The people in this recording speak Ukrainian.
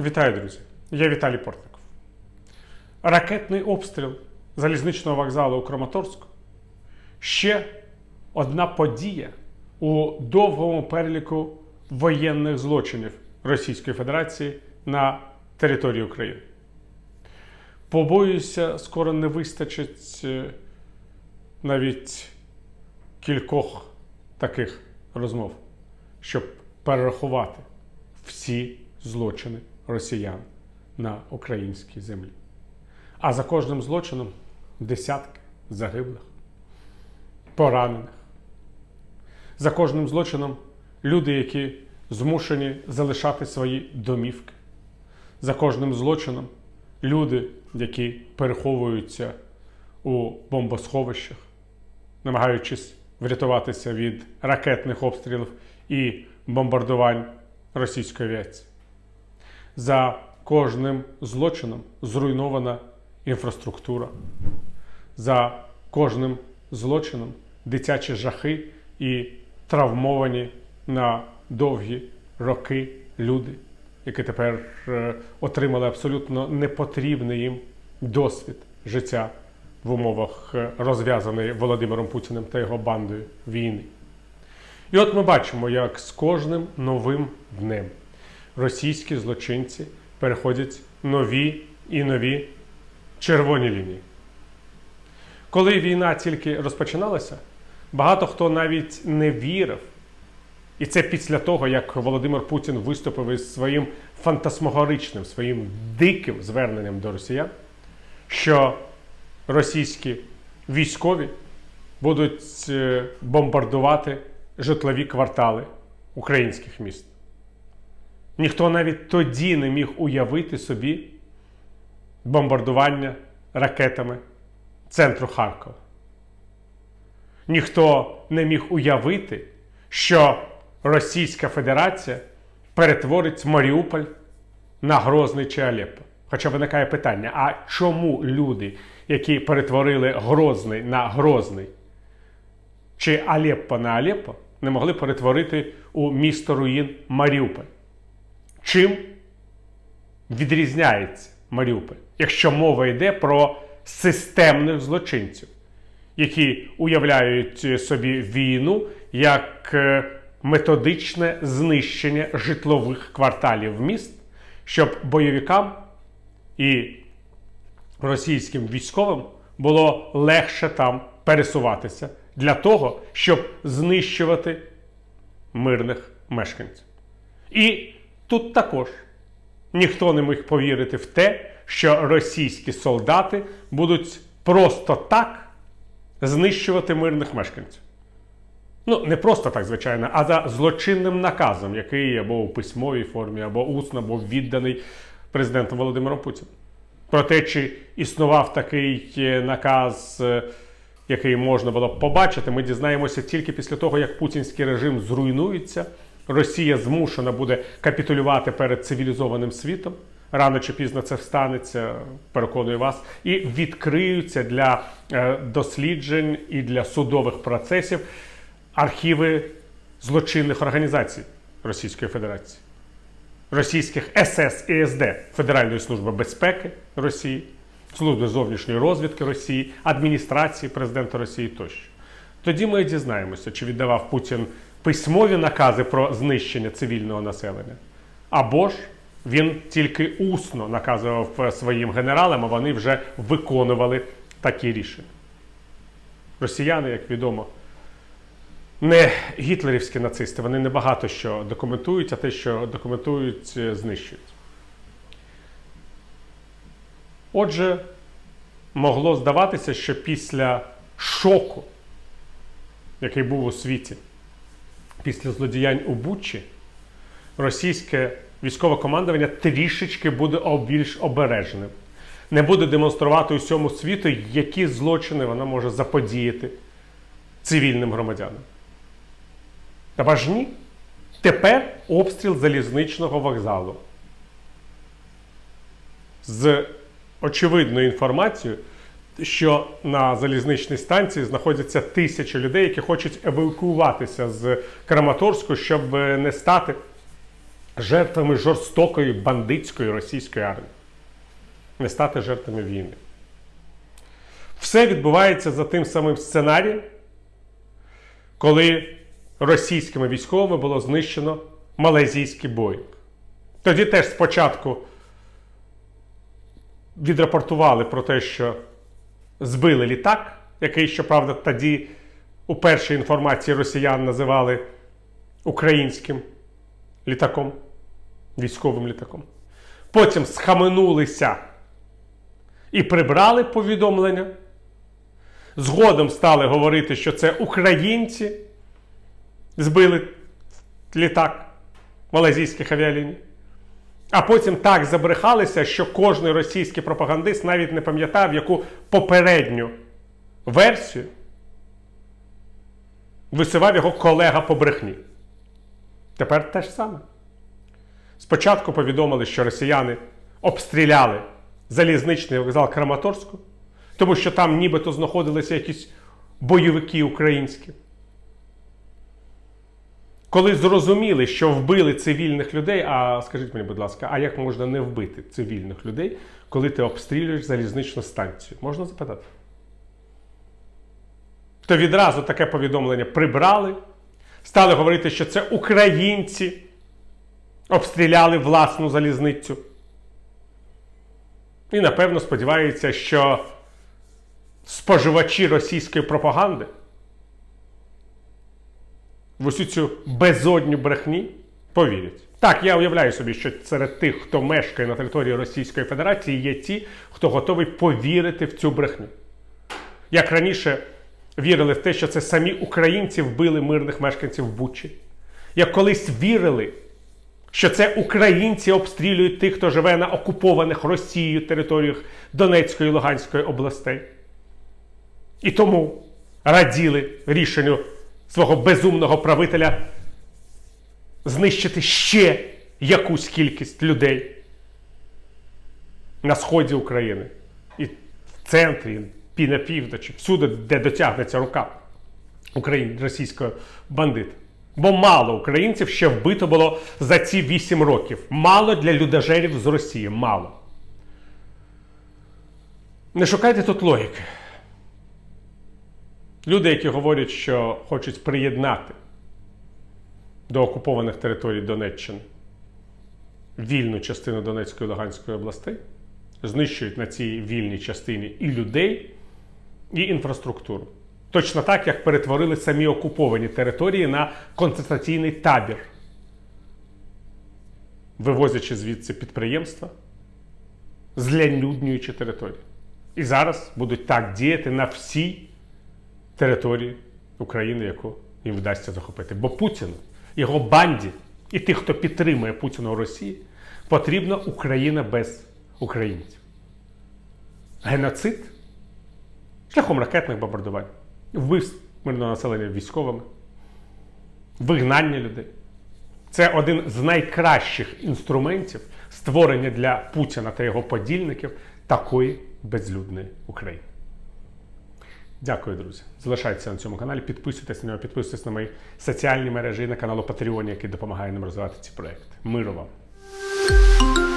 Вітаю, друзі! Я Віталій Портников. Ракетний обстріл залізничного вокзалу у Краматорську – ще одна подія у довгому переліку воєнних злочинів Російської Федерації на території України. Побоююся, скоро не вистачить навіть кількох таких розмов, щоб перерахувати всі злочини росіян на українській землі. А за кожним злочином десятки загиблих, поранених. За кожним злочином люди, які змушені залишати свої домівки. За кожним злочином люди, які переховуються у бомбосховищах, намагаючись врятуватися від ракетних обстрілів і бомбардувань російської авіації. За кожним злочином зруйнована інфраструктура. За кожним злочином дитячі жахи і травмовані на довгі роки люди, які тепер отримали абсолютно непотрібний їм досвід життя в умовах розв'язаної Володимиром Путіним та його бандою війни. І от ми бачимо, як з кожним новим днем російські злочинці переходять нові і нові червоні лінії. Коли війна тільки розпочиналася, багато хто навіть не вірив, і це після того, як Володимир Путін виступив із своїм фантасмагоричним, своїм диким зверненням до росіян, що російські військові будуть бомбардувати житлові квартали українських міст. Ніхто навіть тоді не міг уявити собі бомбардування ракетами центру Харкова. Ніхто не міг уявити, що Російська Федерація перетворить Маріуполь на Грозний чи Алеппо. Хоча виникає питання, а чому люди, які перетворили Грозний на Грозний чи Алеппо на Алеппо, не могли перетворити у місто руїн Маріуполь? Чим відрізняється Маріуполь, якщо мова йде про системних злочинців, які уявляють собі війну як методичне знищення житлових кварталів міст, щоб бойовикам і російським військовим було легше там пересуватися для того, щоб знищувати мирних мешканців. І тут також ніхто не міг повірити в те, що російські солдати будуть просто так знищувати мирних мешканців. Ну, не просто так, звичайно, а за злочинним наказом, який або у письмовій формі, або усно, або відданий президентом Володимиром Путіним. Про те, чи існував такий наказ, який можна було б побачити, ми дізнаємося тільки після того, як путінський режим зруйнується, Росія змушена буде капітулювати перед цивілізованим світом, рано чи пізно це станеться, переконую вас, і відкриються для досліджень і для судових процесів архіви злочинних організацій Російської Федерації. Російських СС і СД, Федеральної служби безпеки Росії, Служби зовнішньої розвідки Росії, адміністрації президента Росії тощо. Тоді ми дізнаємося, чи віддавав Путін письмові накази про знищення цивільного населення, або ж він тільки усно наказував своїм генералам, а вони вже виконували такі рішення. Росіяни, як відомо, не гітлерівські нацисти, вони не багато що документують, а те, що документують, знищують. Отже, могло здаватися, що після шоку, який був у світі, після злодіянь у Бучі, російське військове командування трішечки буде більш обережним. Не буде демонструвати усьому світу, які злочини вона може заподіяти цивільним громадянам. Та ж ні. Тепер обстріл залізничного вокзалу. З очевидною інформацією, що на залізничній станції знаходяться тисячі людей, які хочуть евакуюватися з Краматорську, щоб не стати жертвами жорстокої бандитської російської армії. Не стати жертвами війни. Все відбувається за тим самим сценарієм, коли російськими військовими було знищено малайзійський Боїнг. Тоді теж спочатку відрапортували про те, що збили літак, який, щоправда, тоді у першій інформації росіян називали українським літаком, військовим літаком. Потім схаменулися і прибрали повідомлення. Згодом стали говорити, що це українці збили літак малайзійських авіаліній. А потім так забрехалися, що кожен російський пропагандист навіть не пам'ятав, яку попередню версію висував його колега по брехні. Тепер те ж саме. Спочатку повідомили, що росіяни обстріляли залізничний вокзал Краматорську, тому що там нібито знаходилися якісь бойовики українські. Коли зрозуміли, що вбили цивільних людей, а скажіть мені, будь ласка, а як можна не вбити цивільних людей, коли ти обстрілюєш залізничну станцію? Можна запитати? То відразу таке повідомлення прибрали, стали говорити, що це українці обстріляли власну залізницю. І, напевно, сподіваються, що споживачі російської пропаганди в усю цю безодню брехні повірять. Так, я уявляю собі, що серед тих, хто мешкає на території Російської Федерації, є ті, хто готовий повірити в цю брехню. Як раніше вірили в те, що це самі українці вбили мирних мешканців в Бучі. Як колись вірили, що це українці обстрілюють тих, хто живе на окупованих Росією територіях Донецької і Луганської областей. І тому раділи рішенню свого безумного правителя знищити ще якусь кількість людей на сході України. І в центрі, і на півночі, всюди, де дотягнеться рука російського бандита. Бо мало українців ще вбито було за ці 8 років. Мало для людожерів з Росії. Мало. Не шукайте тут логіки. Люди, які говорять, що хочуть приєднати до окупованих територій Донеччини вільну частину Донецької і Луганської областей, знищують на цій вільній частині і людей, і інфраструктуру. Точно так, як перетворили самі окуповані території на концентраційний табір, вивозячи звідси підприємства, злянюднюючи території. І зараз будуть так діяти на всій території України, яку їм вдасться захопити. Бо Путіну, його банді і тих, хто підтримує Путіна у Росії, потрібна Україна без українців. Геноцид шляхом ракетних бомбардувань, вбивств мирного населення військовими, вигнання людей. Це один з найкращих інструментів створення для Путіна та його подільників такої безлюдної України. Дякую, друзі. Залишайтеся на цьому каналі, підписуйтесь на нього, підписуйтесь на мої соціальні мережі і на канал Patreon, який допомагає нам розвивати ці проекти. Миру вам!